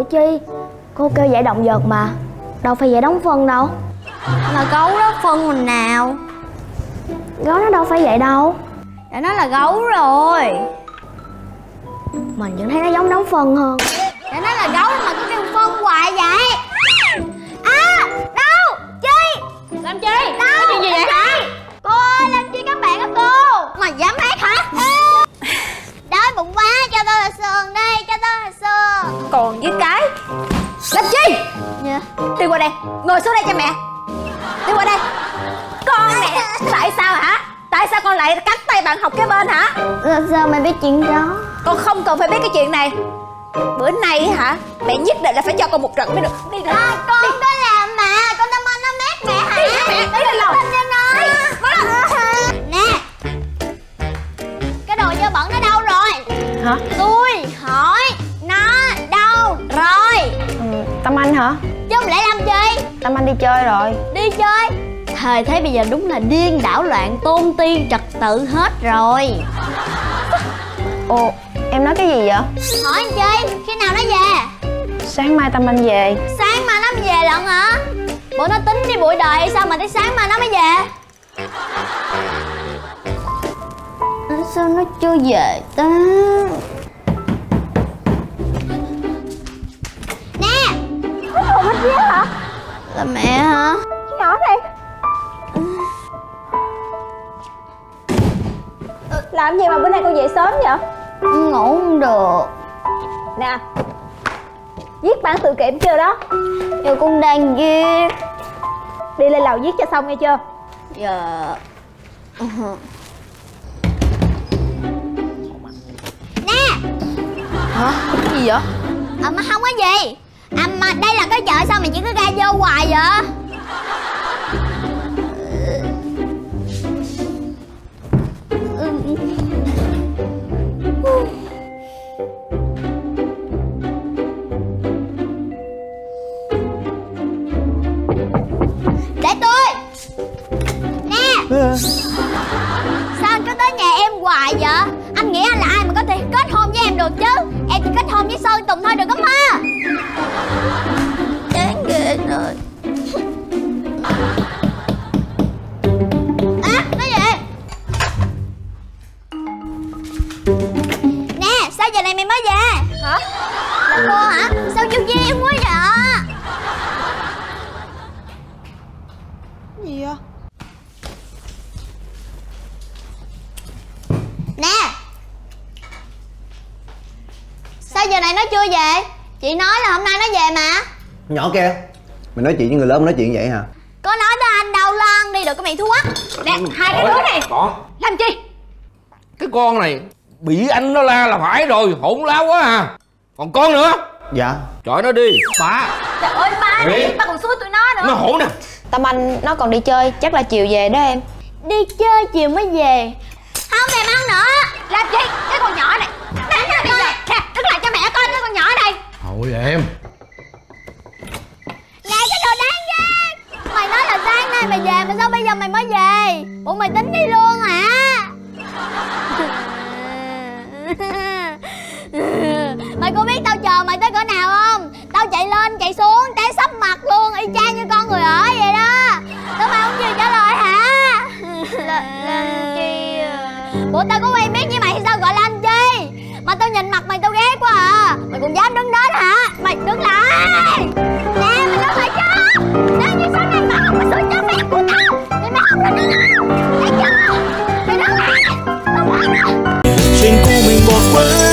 Chi. Cô kêu dạy động vật mà, đâu phải dạy đóng phân đâu. Là gấu đó, phân mình nào. Gấu nó đâu phải vậy đâu. Đã nói là gấu rồi. Mình vẫn thấy nó giống đóng phân hơn. Đã nói là gấu mà cứ kêu phân hoài vậy. À, đâu, Chi. Làm chi? Đâu, có chuyện gì vậy hả? Cô ơi, làm chi các bạn á cô. Mà dám hát hả? Đói bụng quá, cho tôi là sườn đi, cho tôi là sườn. Còn với cái làm chi? Dạ. Đi qua đây, ngồi xuống đây cho mẹ. Đi qua đây. Con mẹ, tại sao hả? Tại sao con lại cắt tay bạn học kế bên hả? Sao mày biết chuyện đó? Con không cần phải biết cái chuyện này. Bữa nay hả, mẹ nhất định là phải cho con một trận mới được. Đi ra. Con có làm mà, con Tâm Anh nó mét mẹ hả? Đi lên lầu. Nè, cái đồ dơ bẩn nó đâu rồi? Hả? Tôi hỏi nó đâu rồi? Tâm Anh hả? Chứ không lẽ làm gì? Tâm Anh đi chơi rồi. Đi chơi? Thời thế bây giờ đúng là điên đảo loạn, tôn ti trật tự hết rồi. Ồ, em nói cái gì vậy? Hỏi anh Chi, khi nào nó về? Sáng mai Tâm Anh về. Sáng mai nó về lận hả? Bộ nó tính đi bụi đời hay sao mà tới sáng mai nó mới về? Sao nó chưa về ta? Nè! Ủa hết vé hả? Là mẹ hả? Cái nhỏ này làm gì mà bữa nay con về sớm vậy? Ngủ không được. Nè, viết bản tự kiểm chưa đó? Giờ con đang viết. Đi lên lầu viết cho xong nghe chưa? Dạ. Nè! Hả? Cái gì vậy? Mà không có gì. Mà đây là cái chợ sao mày chỉ có ra vô hoài vậy? Để tôi. Nè, sao anh cứ tới nhà em hoài vậy? Anh nghĩ anh là ai mà có thể kết hôn với em được chứ? Em chỉ kết hôn với Sơn Tùng thôi, đừng có mơ. Chán ghê rồi. À, nói gì? Nè, sao giờ này mày mới về? Hả? Là cô hả? Sao chưa duyên quá vậy? Gì vậy? Nè, sao giờ này nó chưa về? Chị nói là hôm nay nó về mà. Nhỏ kia, mày nói chuyện với người lớn nói chuyện vậy hả? Có nói tới anh đâu, lo ăn đi, đừng có mày thú quắc. Nè, hai cái đứa này Con, làm chi? cái con này bị anh nó la là phải rồi, hỗn láo quá à. Còn con nữa, Dạ. chọi nó đi. Ba. Trời ơi ba Ê. này, ba còn xui tụi nó nữa. Nó hỗn nè. Tâm Anh nó còn đi chơi, chắc là chiều về đó em. Đi chơi chiều mới về. Không thèm ăn nữa. Làm chi? Cái con nhỏ này. Nè, bây giờ, nè, đứng lại cho mẹ coi cái con nhỏ ở đây. Thôi em. Nè, cái đồ đáng ghét. Mày nói là sáng nay mày về mà sao bây giờ mày mới về? Ủa mày tính đi luôn hả? Mày có biết tao chờ mày tới cỡ nào không? Tao chạy lên chạy xuống té sấp mặt luôn, y chang như con người ở vậy đó. Sao mày không chịu trả lời hả? Làm chi à? Ủa tao có quen biết với mày hay sao gọi là anh Chi? Mà tao nhìn mặt mày tao ghét quá à. Mày còn dám đứng đến hả? Mày đứng lại. Nè mày đứng lại cho. Nếu như sau này mà không có sự cho phép của tao thì mày không được đứng lại. Thấy chưa? Mày đứng lại. Chuyện cũ mình bỏ qua